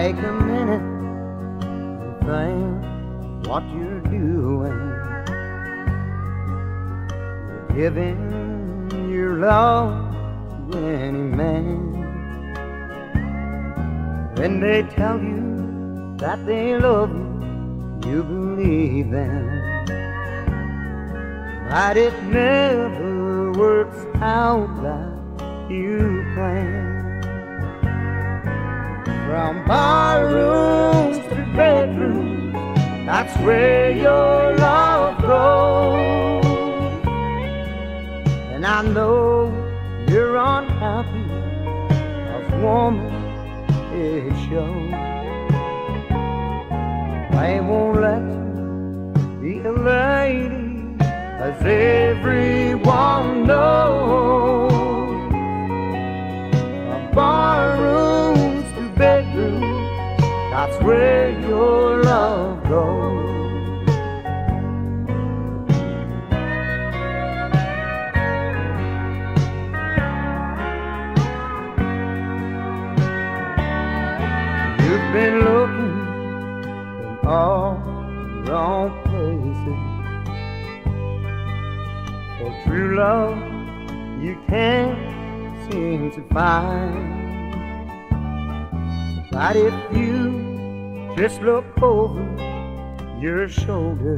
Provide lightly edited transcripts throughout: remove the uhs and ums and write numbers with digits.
Take a minute and think what you're doing. You're giving your love to any man. When they tell you that they love you, you believe them. But it never works out like you plan. From barrooms to bedrooms, that's where your love goes. And I know you're unhappy, 'cause woman, it shows. They won't let you be a lady, as everyone knows. From barrooms to bedrooms, that's where your love goes. You've been looking in all the wrong places. For true love you can't seem to find. But if you just look over your shoulder,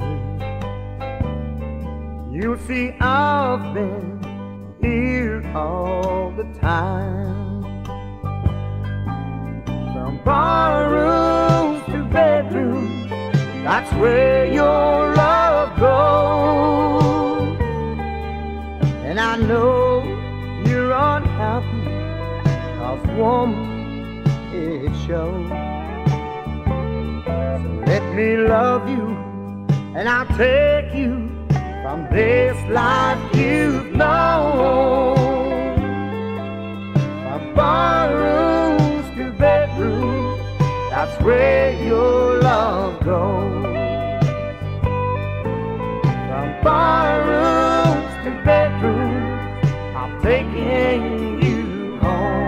you'll see I've been here all the time. From barrooms to bedrooms, that's where your love goes. And I know you're unhappy, 'cause woman, it shows. So let me love you, and I'll take you from this life you've known. From barrooms to bedrooms, that's where your love goes. From barrooms to bedrooms, I'm taking you home.